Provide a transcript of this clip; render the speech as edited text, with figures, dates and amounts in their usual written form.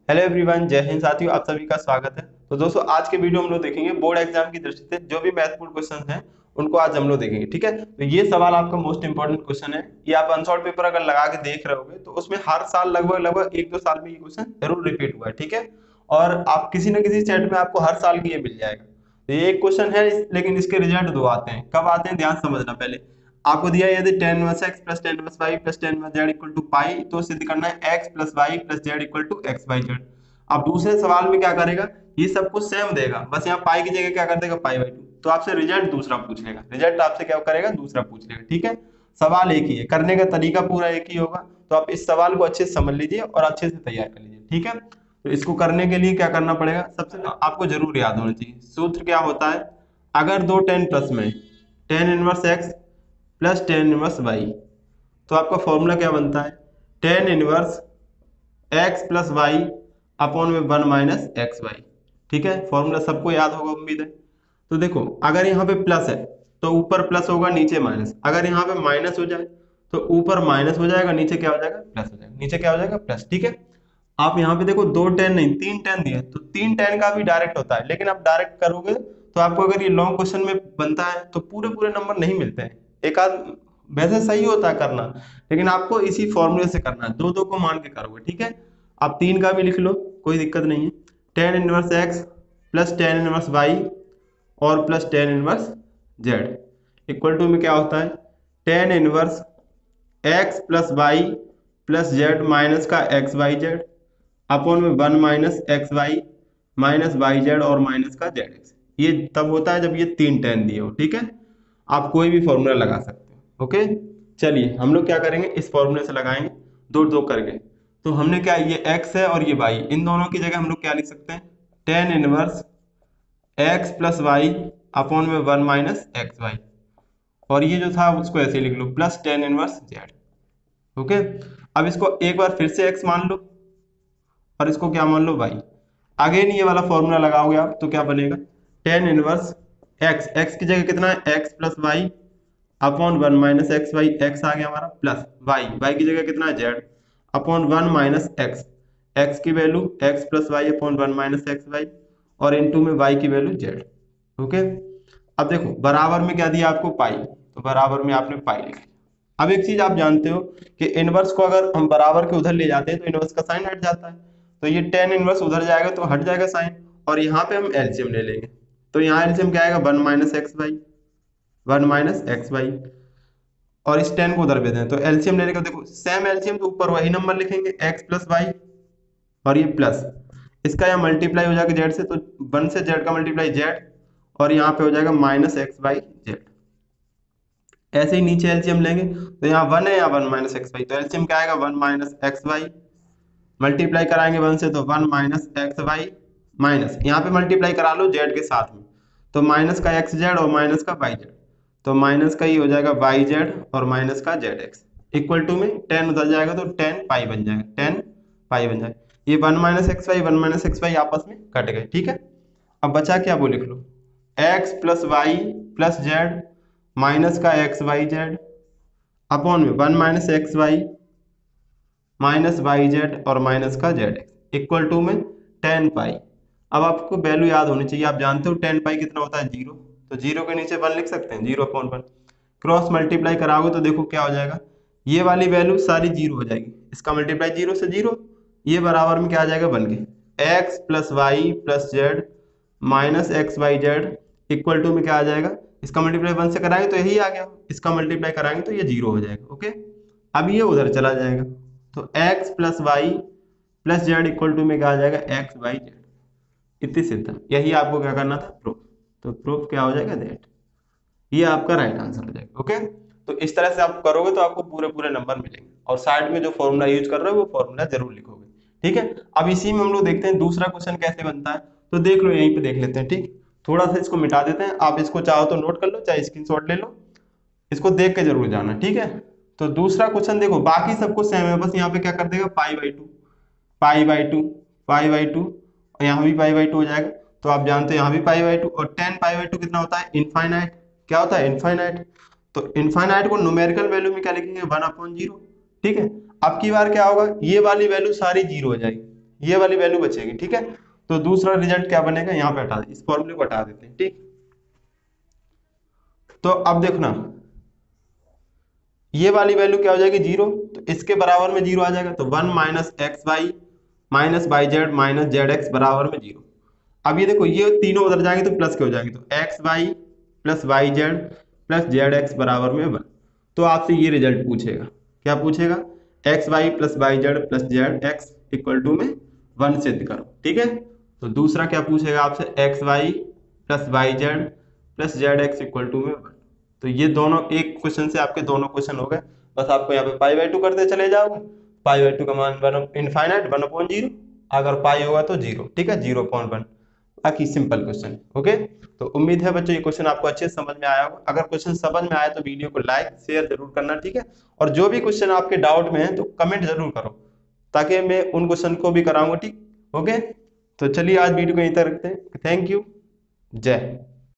Hello everyone, जय हिंद साथियों, आप सभी का स्वागत है। तो दोस्तों, आज के वीडियो हम लोग देखेंगे बोर्ड एग्जाम की दृष्टि से जो भी महत्वपूर्ण क्वेश्चन हैं उनको आज हम लोग देखेंगे। ठीक है, तो ये सवाल आपका मोस्ट इंपॉर्टेंट क्वेश्चन है। ये आप अनसॉल्व पेपर अगर लगा के देख रहे होगे तो उसमें हर साल लगभग लगभग एक दो साल में ये क्वेश्चन जरूर रिपीट हुआ है। ठीक है, और आप किसी न किसी सेट में आपको हर साल की ये मिल जाएगा। तो ये एक क्वेश्चन है लेकिन इसके रिजल्ट दो आते हैं। कब आते हैं ध्यान समझना। पहले आपको दिया है यदि tan inverse x plus tan inverse y plus tan inverse z equal to pi, तो सिद्ध करना है x plus y plus z equal to x y z. अब दूसरे सवाल में क्या करेगा, ये सब कुछ सेम देगा, बस यहाँ पाई की जगह क्या कर देगा, पाई बाई टू। तो आपसे रिजल्ट दूसरा पूछ लेगा, रिजल्ट आपसे क्या करेगा, दूसरा पूछ लेगा। ठीक है, सवाल एक ही है, करने का तरीका पूरा एक ही होगा। तो आप इस सवाल को अच्छे से समझ लीजिए और अच्छे से तैयार कर लीजिए। ठीक है, तो इसको करने के लिए क्या करना पड़ेगा, सबसे पहले आपको जरूर याद होना चाहिए सूत्र क्या होता है। अगर दो टेन प्लस में tan inverse x plus tan inverse y, तो आपका फॉर्मूला क्या बनता है, tan inverse x plus y upon में वन माइनस एक्स वाई। ठीक है, फॉर्मूला सबको याद होगा उम्मीद है। तो देखो, अगर यहाँ पे प्लस है तो ऊपर प्लस होगा, नीचे माइनस। अगर यहाँ पे माइनस हो जाए तो ऊपर माइनस हो जाएगा, नीचे क्या हो जाएगा, प्लस हो जाएगा। नीचे क्या हो जाएगा, प्लस। ठीक है, आप यहाँ पे देखो दो टेन नहीं तीन टेन दिए, तो तीन टेन का भी डायरेक्ट होता है, लेकिन आप डायरेक्ट करोगे तो आपको अगर ये लॉन्ग क्वेश्चन में बनता है तो पूरे पूरे नंबर नहीं मिलते हैं। एक आध वैसे सही होता है करना, लेकिन आपको इसी फॉर्मूले से करना है, दो दो को मान के करोगे। ठीक है, आप तीन का भी लिख लो, कोई दिक्कत नहीं है। Tan inverse x plus tan inverse y और plus tan inverse z equal to में क्या होता है, tan inverse x plus y plus z minus का एक्स वाई जेड अपॉन में one minus x y minus y z और minus का z x. ये तब होता है जब ये तीन टेन दिए हो। ठीक है, आप कोई भी फॉर्मूला लगा सकते हो। ओके, चलिए हम लोग क्या करेंगे, इस फॉर्मूले से लगाएंगे दो दो करके। तो हमने क्या, ये x है और ये y, इन दोनों की जगह हम लोग क्या लिख सकते हैं, tan inverse x plus y upon में वन माइनस एक्स वाई, और ये जो था उसको ऐसे लिख लो, plus tan inverse z. Okay, अब इसको एक बार फिर से x मान लो और इसको क्या मान लो, y। अगेन ये वाला फॉर्मूला लगाओगे आप तो क्या बनेगा, टेन इनवर्स x, x की जगह कितना है, x plus y upon one minus x y, x आ गया हमारा, प्लस वाई, वाई की जगह कितना है, z upon one minus x, x की value x plus y upon one minus x y और इनटू में वाई की वैल्यू जेड। ओके, अब देखो बराबर में क्या दिया आपको, पाई, तो बराबर में आपने पाई लिख लिया। अब एक चीज आप जानते हो कि इनवर्स को अगर हम बराबर के उधर ले जाते हैं तो इनवर्स का साइन हट जाता है। तो ये टेन इनवर्स उधर जाएगा तो हट जाएगा साइन, और यहाँ पे हम एलसीएम ले लेंगे। तो यहाँ एलसीएम क्या आएगा, one minus x y, one minus x y, और इस टेन को उधर भेज दें तो एलसीएम लेने का देखो सेम एलसीएम, तो ऊपर वही नंबर लिखेंगे एक्स प्लस वाई और ये प्लस, इसका यहाँ मल्टीप्लाई हो जाएगा जेड से, तो वन से जेड का मल्टीप्लाई जेड, और यहाँ पे हो जाएगा माइनस एक्स बाई जेड। ऐसे ही नीचे एलसीएम लेंगे तो यहाँ वन है, यहाँ वन माइनस एक्स वाई, तो एलसीएम क्या आएगा, one minus x y, multiply कराएंगे वन से तो one minus x y, minus यहाँ पे मल्टीप्लाई करा लो जेड के साथ में, तो माइनस का एक्स जेड और माइनस का वाई जेड, तो माइनस का ही हो जाएगा वाई जेड और माइनस का जेड एक्स इक्वल टू में टेन उधर जाएगा तो टेन पाई बन जाएगा, टेन पाई बन जाएगा। ये one minus x y one minus x y आपस में कट गए। ठीक है, अब बचा क्या वो लिख लो, x plus y plus z minus का एक्स वाई जेड अपॉन में one minus x y minus y z और माइनस का जेड एक्स इक्वल टू में टेन पाई। अब आपको वैल्यू याद होनी चाहिए, आप जानते हो टेन पाई कितना होता है, जीरो, तो जीरो के नीचे वन लिख सकते हैं, zero upon one. Cross multiply कराओगे तो देखो क्या हो जाएगा, ये वाली वैल्यू सारी जीरो हो जाएगी, इसका मल्टीप्लाई जीरो से जीरो, ये बराबर में क्या आ जाएगा बन के x plus y plus z minus x y z equal to में क्या आ जाएगा, इसका मल्टीप्लाई वन से कराएंगे तो यही आ गया, इसका मल्टीप्लाई कराएंगे तो ये जीरो हो जाएगा। ओके, अब ये उधर चला जाएगा तो x plus y plus z equal to में क्या आ जाएगा, एक्स वाई जेड। इतनी सिंपल, यही आपको क्या करना था, प्रूफ। तो प्रूफ क्या हो जाएगा, दैट, ये आपका राइट आंसर हो जाएगा। ओके, तो इस तरह से आप करोगे तो आपको पूरे पूरे नंबर मिलेंगे, और साइड में जो फॉर्मूला यूज कर रहे हो वो फॉर्मूला जरूर लिखोगे। ठीक है, अब इसी में हम लोग देखते हैं दूसरा क्वेश्चन कैसे बनता है, तो देख लो यहीं पे देख लेते हैं। ठीक, थोड़ा सा इसको मिटा देते हैं, आप इसको चाहो तो नोट कर लो, चाहे स्क्रीनशॉट ले लो, इसको देख के जरूर जाना। ठीक है, तो दूसरा क्वेश्चन देखो, बाकी सब कुछ सेम है, बस यहाँ पे क्या कर देगा, pi by two, pi by two, pi by two, और यहाँ भी पाई बाई टू हो जाएगा। तो आप जानते हो यहाँ भी पाई बाई टू, और टेन पाई बाई टू कितना होता है, इनफाइनाइट। क्या होता है, इनफाइनाइट। तो इनफाइनाइट को न्यूमेरिकल वैल्यू में क्या लिखेंगे, वन अपॉन जीरो। ठीक है, अब की बार क्या होगा, ये वाली वैल्यू सारी जीरो हो जाएगी, ये वाली वैल्यू बचेगी, ठीक है। तो दूसरा रिजल्ट क्या बनेगा, यहाँ पे हटा, इस फॉर्मूले को हटा देते हैं, ठीक। तो अब देखो ना, ये वाली वैल्यू क्या हो जाएगी 0, तो इसके बराबर में 0 आ जाएगा, तो 1 minus x y minus y z minus z x बराबर में 0। अब ये देखो ये तीनों उधर जाएंगे तो प्लस के हो जाएंगे, तो x y plus y z plus z x बराबर में 1। तो आपसे ये रिजल्ट पूछेगा, क्या पूछेगा, x y plus y z plus z x equal to में 1 सिद्ध करो, ठीक है। तो दूसरा क्या पूछेगा आपसे, x y plus y z plus z x equal to में 1। तो ये दोनों एक क्वेश्चन से आपके दोनों क्वेश्चन हो गए। बस आपको यहाँ पे पाई बाई 2 करते चले जाओगे, पाई बाई 2 का मान इनफाइनाइट 1/0, अगर पाई होगा तो 0, ठीक है, 0.1। बाकी सिंपल क्वेश्चन, ओके। तो उम्मीद है बच्चों ये क्वेश्चन आपको अच्छे से समझ में आया होगा। अगर क्वेश्चन समझ में आया तो वीडियो को लाइक शेयर जरूर करना, ठीक है। और जो भी क्वेश्चन आपके डाउट में है तो कमेंट जरूर करो, ताकि मैं उन क्वेश्चन को भी कराऊंगा, ठीक, ओके। तो चलिए आज वीडियो को यहीं तक रखते हैं। थैंक यू, जय।